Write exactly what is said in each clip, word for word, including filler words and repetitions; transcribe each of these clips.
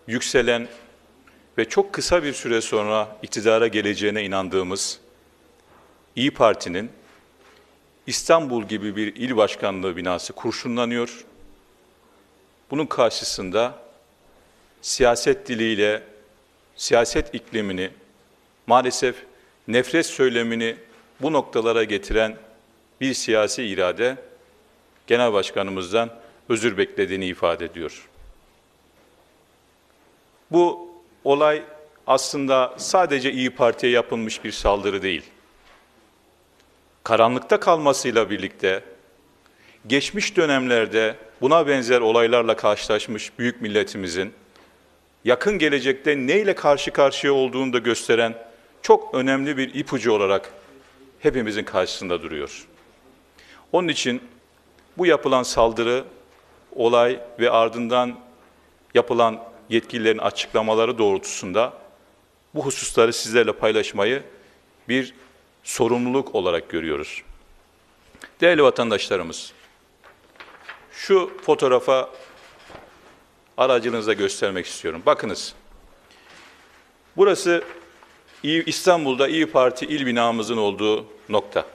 yükselen ve çok kısa bir süre sonra iktidara geleceğine inandığımız İYİ Parti'nin İstanbul gibi bir il başkanlığı binası kurşunlanıyor. Bunun karşısında siyaset diliyle siyaset iklimini, maalesef nefret söylemini bu noktalara getiren bir siyasi irade Genel Başkanımızdan özür beklediğini ifade ediyor. Bu olay aslında sadece İYİ Parti'ye yapılmış bir saldırı değil. Karanlıkta kalmasıyla birlikte geçmiş dönemlerde buna benzer olaylarla karşılaşmış büyük milletimizin yakın gelecekte neyle karşı karşıya olduğunu da gösteren çok önemli bir ipucu olarak hepimizin karşısında duruyor. Onun için bu yapılan saldırı, olay ve ardından yapılan yetkililerin açıklamaları doğrultusunda bu hususları sizlerle paylaşmayı bir sorumluluk olarak görüyoruz. Değerli vatandaşlarımız, şu fotoğrafa aracınızla göstermek istiyorum. Bakınız, burası İstanbul'da İYİ Parti il binamızın olduğu nokta.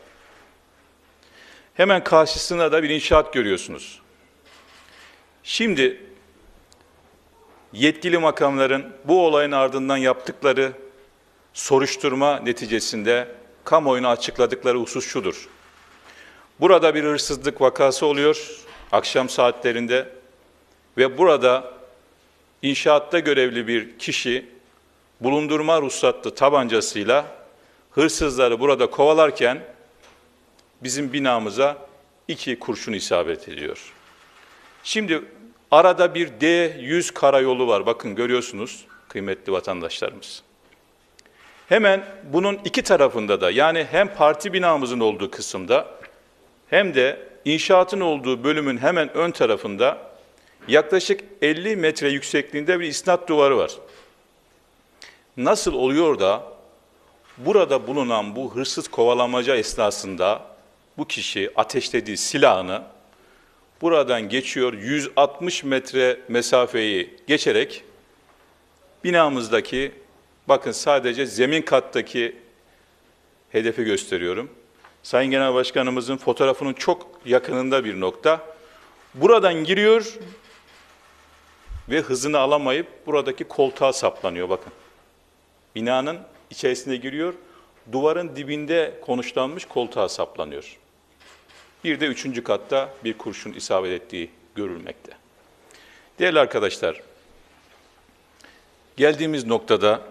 Hemen karşısında da bir inşaat görüyorsunuz. Şimdi yetkili makamların bu olayın ardından yaptıkları soruşturma neticesinde kamuoyuna açıkladıkları husus şudur. Burada bir hırsızlık vakası oluyor akşam saatlerinde ve burada inşaatta görevli bir kişi bulundurma ruhsatlı tabancasıyla hırsızları burada kovalarken bizim binamıza iki kurşun isabet ediyor. Şimdi arada bir D yüz karayolu var. Bakın görüyorsunuz kıymetli vatandaşlarımız. Hemen bunun iki tarafında da yani hem parti binamızın olduğu kısımda hem de inşaatın olduğu bölümün hemen ön tarafında yaklaşık elli metre yüksekliğinde bir isnat duvarı var. Nasıl oluyor da burada bulunan bu hırsız kovalamaca esnasında bu kişi ateşlediği silahını buradan geçiyor, yüz altmış metre mesafeyi geçerek binamızdaki, bakın sadece zemin kattaki hedefi gösteriyorum. Sayın Genel Başkanımızın fotoğrafının çok yakınında bir nokta. Buradan giriyor ve hızını alamayıp buradaki koltuğa saplanıyor bakın. Binanın içerisine giriyor, duvarın dibinde konuşlanmış koltuğa saplanıyor. Bir de üçüncü katta bir kurşun isabet ettiği görülmekte. Değerli arkadaşlar, geldiğimiz noktada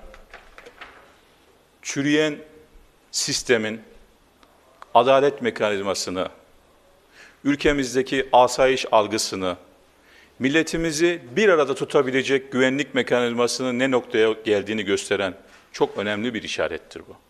çürüyen sistemin adalet mekanizmasını, ülkemizdeki asayiş algısını, milletimizi bir arada tutabilecek güvenlik mekanizmasının ne noktaya geldiğini gösteren çok önemli bir işarettir bu.